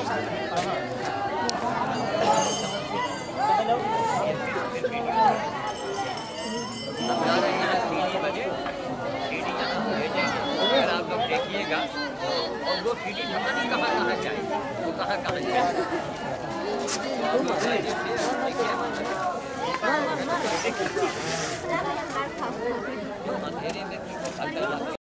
आप लोग देखिएगा और वो सीढ़ी पता नहीं कहाँ जाए, वो कहाँ जाए। अंधेरे में